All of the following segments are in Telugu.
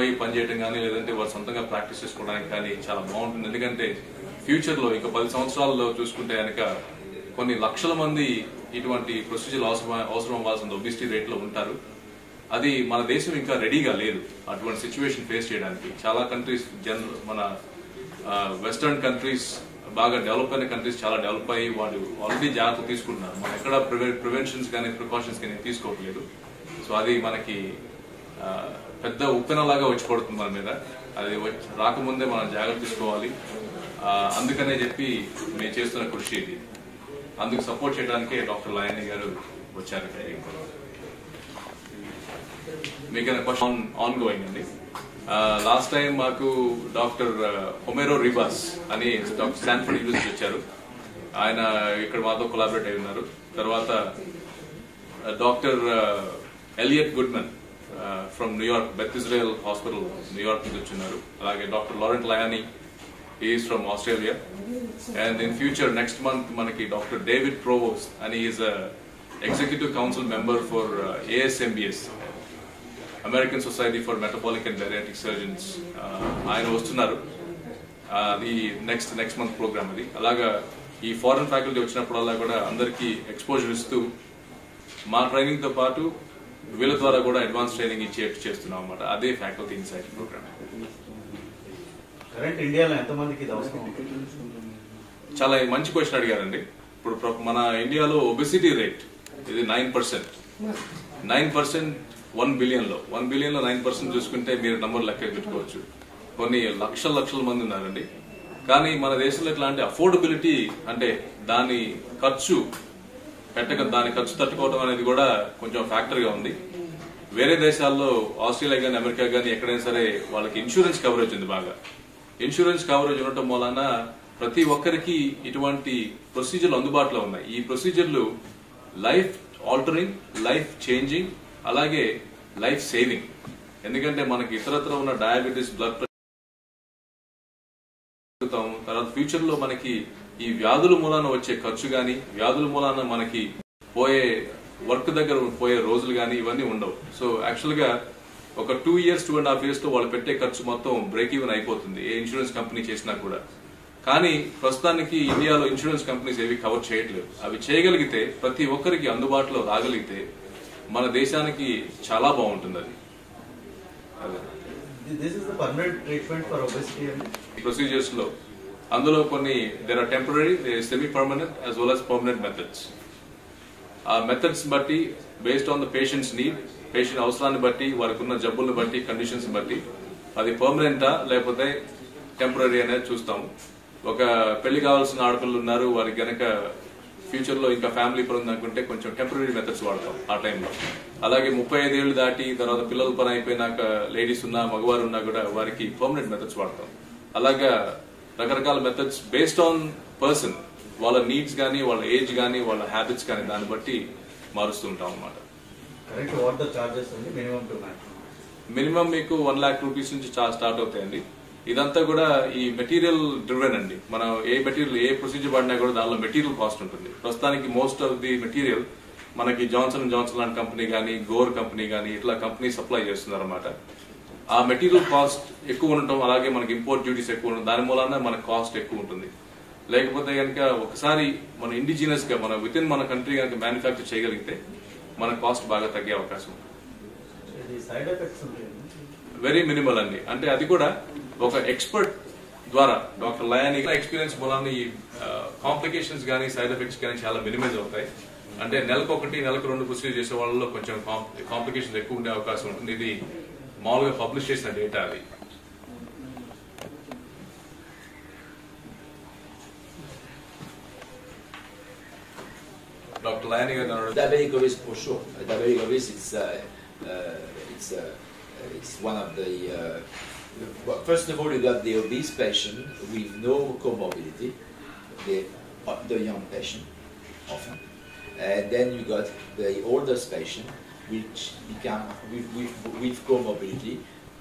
అయ్యి పనిచేయడం కానీ లేదంటే వారు సొంతంగా ప్రాక్టీస్ చేసుకోవడానికి కానీ చాలా బాగుంటుంది. ఎందుకంటే ఫ్యూచర్లో ఇంకా 10 సంవత్సరాల్లో చూసుకుంటే కనుక కొన్ని లక్షల మంది ఇటువంటి ప్రొసీజర్ అవసరం అవ్వాల్సిన ఒబిసిటీ రేట్లో ఉంటారు. అది మన దేశం ఇంకా రెడీగా లేదు అటువంటి సిచ్యువేషన్ ఫేస్ చేయడానికి. చాలా కంట్రీస్ మన వెస్టర్న్ కంట్రీస్ బాగా డెవలప్ అయిన కంట్రీస్ చాలా డెవలప్ అయ్యి వాళ్ళు ఆల్రెడీ జాగ్రత్త తీసుకుంటున్నారు. మనం ఎక్కడ ప్రివెన్షన్స్ కానీ ప్రికాషన్స్ కానీ తీసుకోవట్లేదు. సో అది మనకి పెద్ద ఉప్పెనలాగా వచ్చి పడుతుంది మన మీద. అది రాకముందే మనం జాగ్రత్త తీసుకోవాలి. అందుకనే చెప్పి మేము చేస్తున్న కృషి ఇది. అందుకు సపోర్ట్ చేయడానికే డాక్టర్ లయాని గారు వచ్చారు. మీకు క్వశ్చన్ ఆన్ గోయింగ్ అండి. లాస్ట్ టైం మాకు డాక్టర్ హొమెరో రిబాస్ అని డాక్టర్ స్టాన్ఫర్డ్ యూనివర్సిటీ వచ్చారు. ఆయన ఇక్కడ మాతో కొలాబరేట్ అయి ఉన్నారు. తర్వాత doctor Elliot Goodman from New York Bizway hospital New York నుంచి వచ్చున్నారు. అలాగే doctor Laurent Layani is from Australia. And in future next month మనకి డాక్టర్ డేవిడ్ ప్రోవోస్ అని is executive council member for ASMBS, American society for metabolic and bariatric surgeons. ఆయన వస్తున్నారు. అది నెక్స్ట్ మంత్ ప్రోగ్రామ్ అది. అలాగా ఈ ఫారెన్ ఫ్యాకల్టీ వచ్చినప్పుడల్లా కూడా అందరికీ ఎక్స్పోజర్ ఇస్తూ మా ట్రైనింగ్ తో పాటు వీళ్ళ ద్వారా కూడా అడ్వాన్స్ ట్రైనింగ్ ఇచ్చి చేస్తున్నాం అన్నమాట. అదే ఫ్యాకల్టీ ఇన్సైట్ ప్రోగ్రామ్. కరెంట్ ఇండియాలో ఎంతమందికి ఇది అవసరం? చాలా మంచి క్వశ్చన్ అడిగారండి. ఇప్పుడు మన ఇండియాలో ఒబెసిటీ రేట్ ఇది 9%. 1 బిలియన్ లో 9% చూసుకుంటే మీరు నంబర్ లెక్క పెట్టుకోవచ్చు. కొన్ని లక్షల మంది ఉన్నారండి. కానీ మన దేశంలో ఎట్లాంటి అఫోర్డబిలిటీ అంటే దాని ఖర్చు తట్టుకోవడం అనేది కూడా కొంచెం ఫ్యాక్టర్ గా ఉంది. వేరే దేశాల్లో ఆస్ట్రేలియా కానీ అమెరికా కానీ ఎక్కడైనా సరే వాళ్ళకి ఇన్సూరెన్స్ కవరేజ్ ఉంది. బాగా ఇన్సూరెన్స్ కవరేజ్ ఉండటం వలన ప్రతి ఒక్కరికి ఇటువంటి ప్రొసీజర్లు అందుబాటులో ఉన్నాయి. ఈ ప్రొసీజర్లు లైఫ్ ఆల్టరింగ్, లైఫ్ చేంజింగ్, అలాగే లైఫ్ సేవింగ్. ఎందుకంటే మనకి ఇతరత్ర ఉన్న డయాబెటీస్, బ్లడ్ ప్రెషర్, తర్వాత ఫ్యూచర్ లో మనకి ఈ వ్యాధుల మూలాన వచ్చే ఖర్చు గాని, వ్యాధుల మూలాన మనకి పోయే వర్క్ దగ్గర పోయే రోజులు గాని ఇవన్నీ ఉండవు. సో యాక్చువల్ గా ఒక 2 years 2.5 years లో వాళ్ళు పెట్టే ఖర్చు మొత్తం బ్రేక్ ఈవెన్ అయిపోతుంది ఏ ఇన్సూరెన్స్ కంపెనీ చేసినా కూడా. కానీ ప్రస్తుతానికి ఇండియాలో ఇన్సూరెన్స్ కంపెనీస్ ఏవి కవర్ చేయట్లేదు. అవి చేయగలిగితే ప్రతి ఒక్కరికి అందుబాటులో రాగలిగితే మన దేశానికి చాలా బాగుంటుంది. అది ప్రొసీజర్స్ లో అందులో కొన్ని there are temporary, semi permanent as well as permanent methods. ఆ మెథడ్స్ బట్టి based on the patient's need, patient అవసరాన్ని బట్టి, వారికి ఉన్న జబ్బులను బట్టి, కండిషన్స్ బట్టి అది పర్మనెంటా లేకపోతే టెంపరరీ అనేది చూస్తాము. ఒక పెళ్లి కావాల్సిన ఆడపిల్లలు ఉన్నారు, వారికి గనక ఫ్యూచర్ లో ఇంకా ఫ్యామిలీ పని అనుకుంటే కొంచెం టెంపరరీ మెథడ్స్ వాడతాం ఆ టైంలో. అలాగే 35 ఏళ్ళు దాటి తర్వాత పిల్లల పని అయిపోయినాక లేడీస్ ఉన్నా మగవారు ఉన్నా కూడా వారికి పర్మనెంట్ మెథడ్స్ వాడతాం. అలాగా రకరకాల మెథడ్స్ బేస్డ్ ఆన్ పర్సన్, వాళ్ళ నీడ్స్ కానీ, వాళ్ళ ఏజ్ కానీ, వాళ్ళ హ్యాబిట్స్ కానీ దాన్ని బట్టి మారుస్తూ ఉంటాం అన్నమాట. మినిమం మీకు 1 lakh rupees నుంచి స్టార్ట్ అవుతాయండి. ఇదంతా కూడా ఈ మెటీరియల్ డ్రివెన్ అండి. మనం ఏ మెటీరియల్ ఏ ప్రొసీజర్ పడినా కూడా దానిలో మెటీరియల్ కాస్ట్ ఉంటుంది. ప్రస్తుతానికి మోస్ట్ ఆఫ్ ది మెటీరియల్ మనకి జాన్సన్ లాంటి కంపెనీ కానీ, గోర్ కంపెనీ కానీ ఇట్లా కంపెనీ సప్లై చేస్తున్నారు అన్నమాట. ఆ మెటీరియల్ కాస్ట్ ఎక్కువ ఉండటం, అలాగే మనకి ఇంపోర్ట్ డ్యూటీస్ ఎక్కువ ఉండడం, దాని మూలాన మనకు కాస్ట్ ఎక్కువ ఉంటుంది. లేకపోతే కనుక ఒకసారి మన ఇండిజినస్ గా మన విత్ ఇన్ మన కంట్రీ కనుక మ్యానుఫ్యాక్చర్ చేయగలిగితే మన కాస్ట్ బాగా తగ్గే అవకాశం ఉంది. వెరీ మినిమల్ అండి. అంటే అది కూడా ఒక ఎక్స్పర్ట్ ద్వారా డాక్టర్ లయాని ఎక్స్పీరియన్స్ మూలాన్ని ఈ కాంప్లికేషన్స్ కానీ, సైడ్ ఎఫెక్ట్స్ కానీ చాలా మినిమైజ్ అవుతాయి. అంటే నెలకు 2 ప్రొసీజర్ చేసే వాళ్ళలో కొంచెం కాంప్లికేషన్స్ ఎక్కువ ఉండే అవకాశం ఉంటుంది. ఇది మామూలుగా పబ్లిష్ చేసిన డేటా. అది డాక్టర్ లయాని గారు diabetic obesity for sure. Diabetic obesity it's one of the well, first of all, you got the obese patient with no comorbidity, the young patient often, and then you got the oldest patient which become with comorbidity,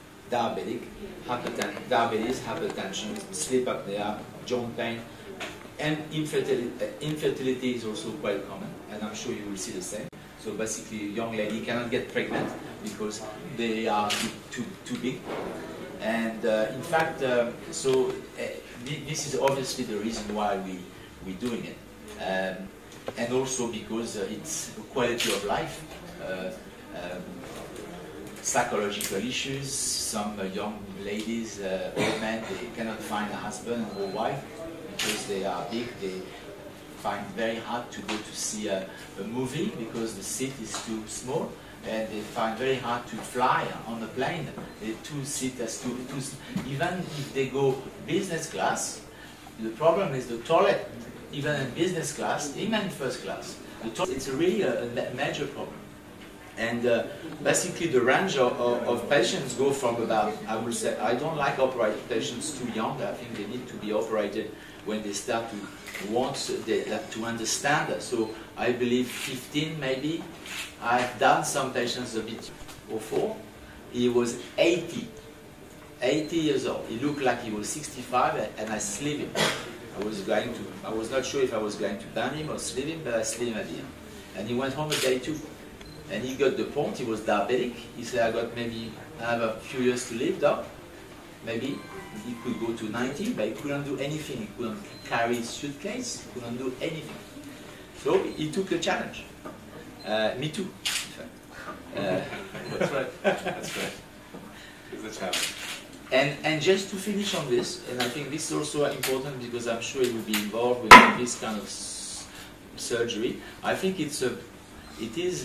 diabetes, hypertension, sleep apnea, joint pain, and infertility is also quite common, and I'm sure you will see the same. So basically, a young lady cannot get pregnant because they are too big. And in fact, this is obviously the reason why we're doing it. And also because it's quality of life, psychological issues. Some young ladies, old men, they cannot find a husband or wife because they are big. They find it very hard to go to see a movie because the seat is too small, and they find very hard to fly on a plane. The two seaters even if they go business class, the problem is the toilet. Even in business class, even in first class, it's really a major problem. And basically, the range of patients go from about, I would say, I don't like operating patients too young. I think they need to be operated when they start to want to understand. So I believe 15 maybe. I've done some patients a bit before. He was 80 years old. He looked like he was 65, and I sleeve him. I was not sure if I was going to ban him or sleeve him, but I sleeve him at the end. And he went home a day too. And he got the point, he was diabetic. He said, I have a few years to live, doc. Maybe he could go to 90, but he couldn't do anything. He couldn't carry his suitcase, he couldn't do anything. So he took the challenge. Me too, in fact. That's right. That's right. It's a challenge. And just to finish on this, and I think this is also important because I'm sure it will be involved with this kind of surgery. I think it is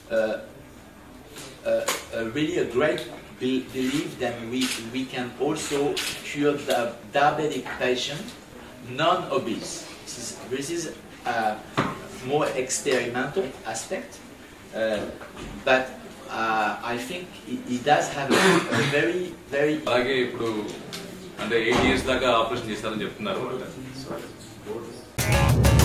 really a great belief that we can also cure the diabetic patient, non-obese. This is a more experimental aspect, but I think it does have a very, very. అలాగే ఇప్పుడు అంటే 8 years దాకా ఆపరేషన్ చేస్తారని చెప్తున్నారు.